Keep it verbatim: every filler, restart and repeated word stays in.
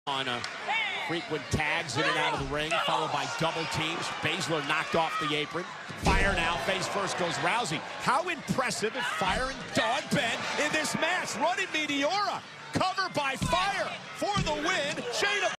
On a frequent tags in and out of the ring, followed by double teams. Baszler knocked off the apron. Fyre now, face first goes Rousey. How impressive if Fyre and Dawn been in this match. Running Meteora, covered by Fyre for the win. Shayna.